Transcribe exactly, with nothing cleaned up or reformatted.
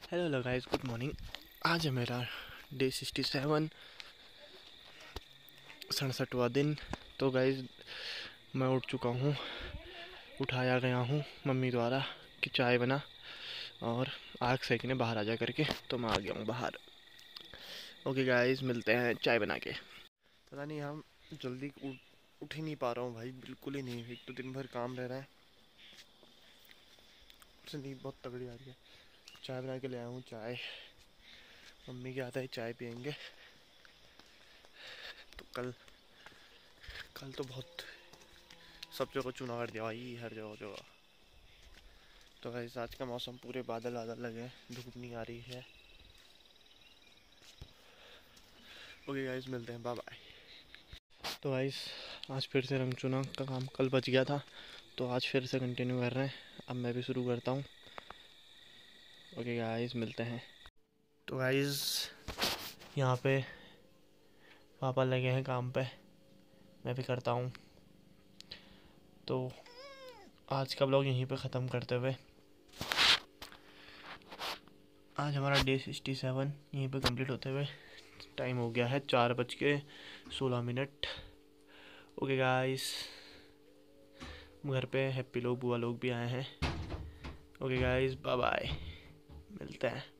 Hello guys, good morning. आज है मेरा डे सिक्सटी सेवन, सड़सठवा दिन। तो गाइस मैं उठ चुका हूँ, उठाया गया हूँ मम्मी द्वारा कि चाय बना और आग सेकने बाहर आ जा करके। तो मैं आ गया हूँ बाहर। ओके गाइस, मिलते हैं चाय बना के। पता नहीं हम जल्दी उठ उठ ही नहीं पा रहा हूँ भाई, बिल्कुल ही नहीं। एक तो दिन भर काम रह रहा है, उससे नींद बहुत तगड़ी आ रही है। चाय बना के ले आया हूँ, चाय मम्मी के आता है, चाय पियेंगे। तो कल कल तो बहुत सब जगह चुना कर दिया भाई, हर जगह जगह। तो गाइस आज का मौसम पूरे बादल बादल लगे हैं, धूप नहीं आ रही है। ओके गाइस, मिलते हैं, बाय बाय। तो गाइस आज फिर से रंग चुना का काम कल बच गया था, तो आज फिर से कंटिन्यू कर रहे हैं। अब मैं भी शुरू करता हूँ। ओके गाइस, मिलते हैं। तो गाइस यहाँ पे पापा लगे हैं काम पे, मैं भी करता हूँ। तो आज का ब्लॉग यहीं पे ख़त्म करते हुए आज हमारा डे सिक्सटी सेवन यहीं पे कंप्लीट होते हुए टाइम हो गया है चार बज के सोलह मिनट। ओके गाइस, घर पे हैप्पी लोग, बुआ लोग भी आए हैं। ओके गाइस, बाय बाय, मिलते हैं।